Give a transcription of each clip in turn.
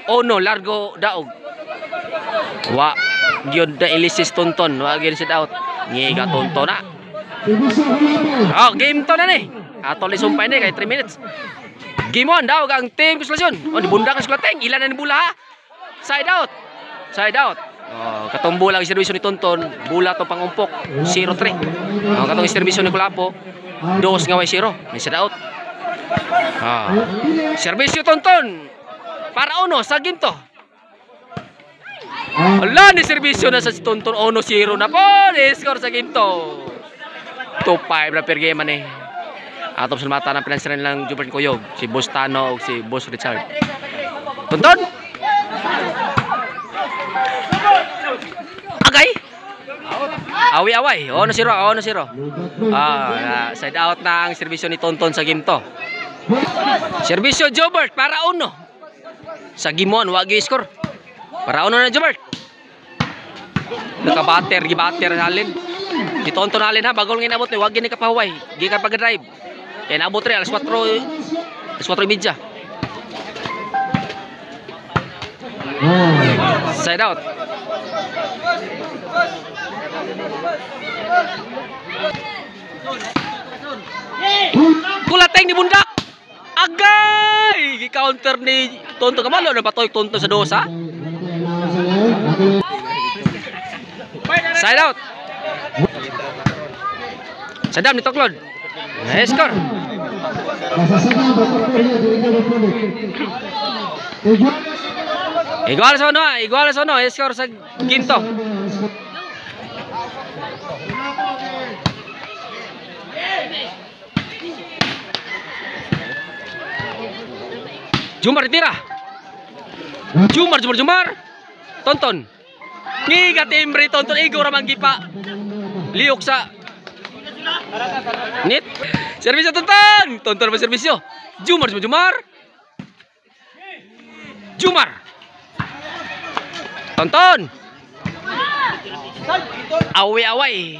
Ono largo daog. Wa gyud na ilisis tonton, wa gyud sit out. Ngiga tonton na. Oh, game to na ni. Ato ni sumpay ni kay 3 minutes. Game on daog ang team Konsolasyon. Oh, dibunda ka Sulateng, ilan na ni bola ha? Side out. Side out. Oh, katong bola ang serbisyo ni Tonton, bola to pangumpok 0-3. Oh, katong serbisyo ni Kulapo, 2 nga way 0, may side out. Ah. Serbisyo Tonton. Para uno sa game to. Wala ni serbisyo na sa Tonton, 1-0 na po. Score sa game to. 2-5 na per game man eh. Atop sa mata ng pinansiran lang Jubert Kuyog, si Boss Tano o si Boss Richard. Tonton. Agay. Awi-away. 1-0, 1-0. Side out na ang serbisyo ni Tonton sa game to. Serbisyo Jobert para uno. Sa gimon, wagi score. Para uno na Jobert. Nakabater, gibater halin. Di Tonton halin ha, bagol nga inabot ni wagi ni kapahuway. Gi ka pag-drive. Kaya naabot rin, alas 4:30. Side out. Kulateng di bundak. Agay! Gi-counter ni Tonton kamalo na patoy Tonton sa dosa. Side out. Sadam ni Toklod. Nice score. Igual sa uno, score sa ginto. Jumar tira. Jumar. Tonton. Ngiga timbre Tonton igo ra manggipa. Liok sa Nit. Serbisyo Tonton. Tonton ba serbisyo? Jumar. Tonton. Away.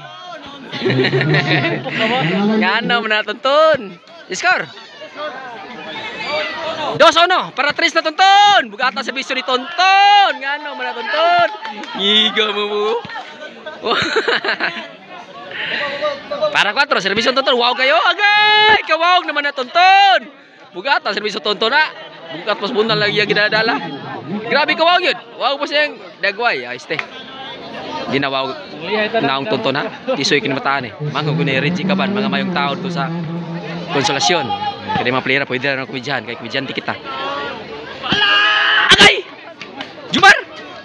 Ngano man na Tonton. Score. 2-1 para 3 na Tonton. Bugata serbisyo ni Tonton. Ngano man na Tonton. Ngiga mo. Para 4, serbisyo Tonton. Wow kayo, agay! Kawawag naman na Tonton. Bugata, serbisyo Tonton na. Bugat pas bundan lagi yang ginadala. Grabe kawawag yun. Wow pa siyang dagway. Ayos te. Ginawaw naong Tonton ha. Tisoy kinimataan eh. Mga gunay-rinji ka ba? Mga mayong taon to sa Konsolasyon. Kaya mga playera pwede na ng kumidyan. Kaya kumidyan di kita. Agay! Jumar!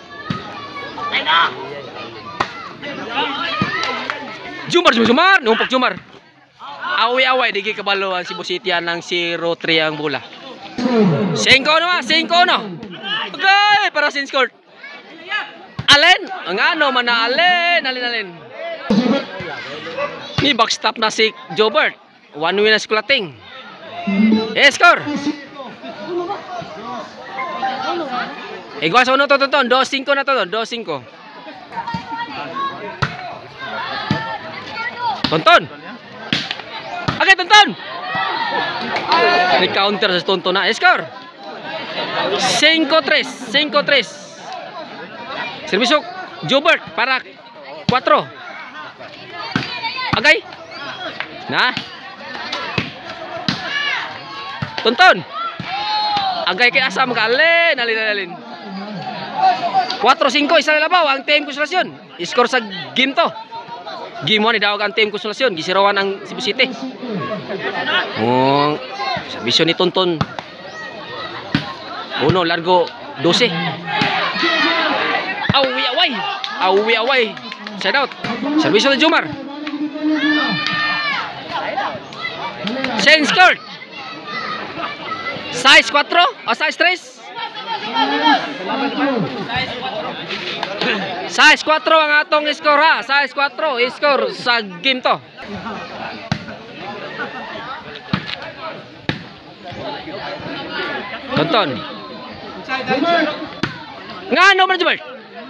Jumar, numpok Jumar. Away-away, di kabalo ang Cebu City ng 0-3 ang bola. 5 no. Okay, para sin score. Allen, ang ano man na Allen. Ni backstop na si Jobert. 1 win na si Kulateng. Score. Igual sa uno to Tonton, 2-5 na to, 2-5. Tonton. Okay, Tonton. Counter sa Tonton na. Score. 5-3. Serbisyo Jobert para 4. Agay. Na. Tonton. Agay kay asa mag-alin. Alin. 4-5 isa na labaw ang team Konsolasyon. Score sa game to. Game 1 idawag ang team Konsolasyon. Gisirawan ang Cebu City. Serbisyo ni Tonton. Uno largo 12. Away. Side out. Serbisyo ni Jumar. Sense court. Size 4 o size 3? Size 4 ang atong score ha. Size 4 score sa game to. Tonton. Ngano man Jubert?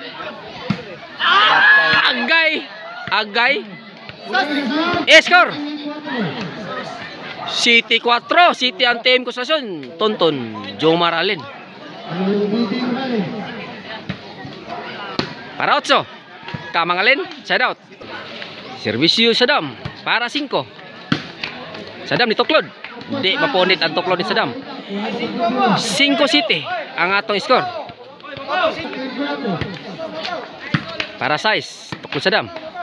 Agay. Score. City 4, City ang team Konsolasyon. Tonton, Jomar Allen. Para 8. Kamangalin, side out. Servisyo Saddam para 5. Saddam dituklod. Di mapunit ang tuklod ni Saddam. 5 City ang atong score. Para 6. Tuklod Saddam.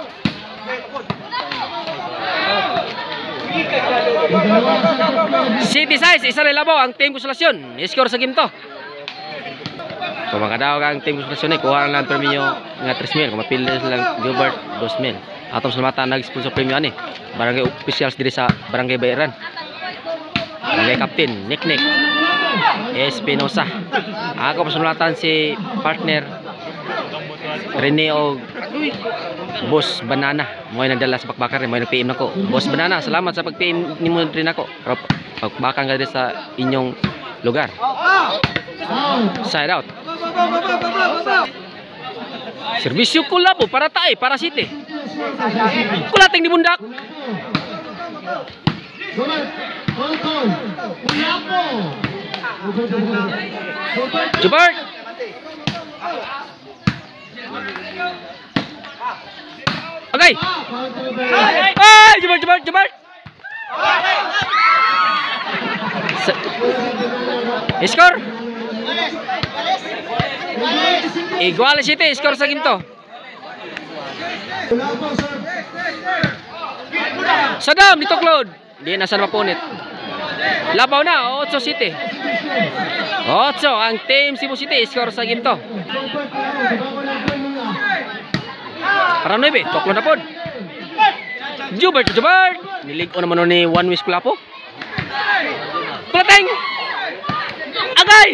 City size, isa rin labaw ang team konsolasyon. I-score sa game to. So makadaw ang team konsolasyon kuha lang premium nga 3,000. Kung mapili lang Gilbert 2,000. Atong salamatan nag-sponsor premium ani. Barangay officials diri sa Barangay Bayaran. Barangay Captain Nick Espinosa. Ako pasalamatan si partner Rene o Boss Banana. Mo nagdala sa bakbakan rin, mo nag-PM nako. Boss Banana, salamat sa pag-PM nimo rin ako. Pero bakbakan ka diri sa inyong lugar. Side out. Servisyo kulabo para tae, para City. Kulating di bundak. Jubert. Okay. Ay, Jubert. Score. Igual City, score sa game to. Saddam dituklod. Di na sa mapunit. Labaw na 8 City. 8 ang team Cebu City, score sa game to. Para 9, tuklod na pod. Jubert. Nilig-o naman ni One Wish Kulapo. Kulateng. Agay.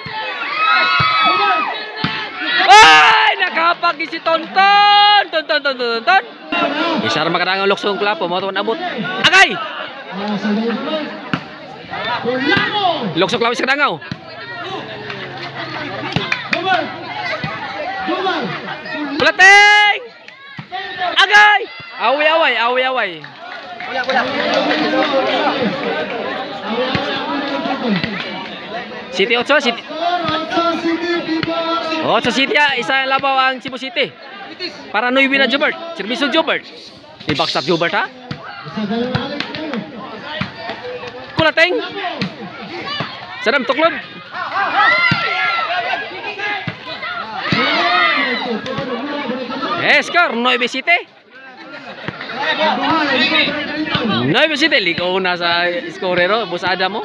Ay, nakapag si Tonton. Isa ra makadang luksong Kulapo mo tuon abot. Agay. Luksong Kulapo sa kadangaw. Kulateng. Agay. Away. City 8, City. 8 City isa labaw ang Cebu City. Para 9 na Jubert. Servisyo Jubert. I-backstop Jubert ha. Kulateng. Saddam tuklod. Score 9 City. 9 City. Ligaw na sa scorero. Boss Adam mo.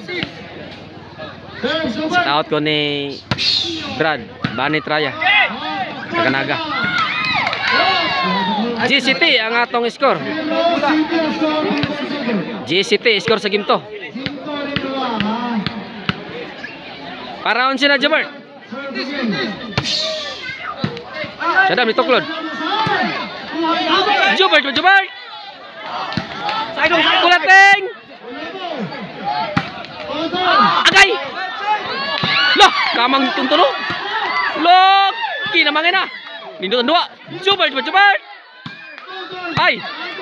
Shout out ko ni Brad Bani Traya Kaganaga. GCT ang atong score. GCT score sa game to. Para 11 na Jubert. Saddam dituklod. Jubert. Kulateng. Agay. Loh, kamang tuntuno. Loh, kinamangin na. Nindutan 2. Jubert. Ay.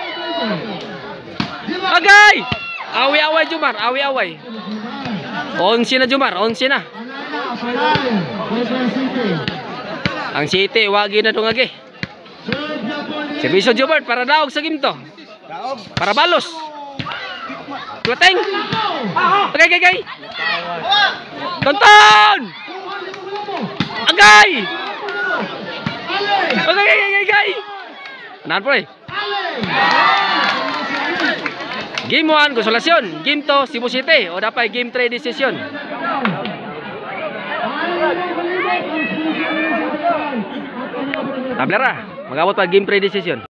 Agay. Awi-away Jumar, awi-away. 11 na Jumar, 11 na. Ang City wagi na dungagi. Servisyo Jubert para daog sa game to. Para balos. Kulateng. Agay. Tonton. Agay. Agay. Nahan po Game 1, konsolasyon. Game 2, Cebu City. O dapat game 3, decision. Tablera. Mag-abot pa game 3, decision.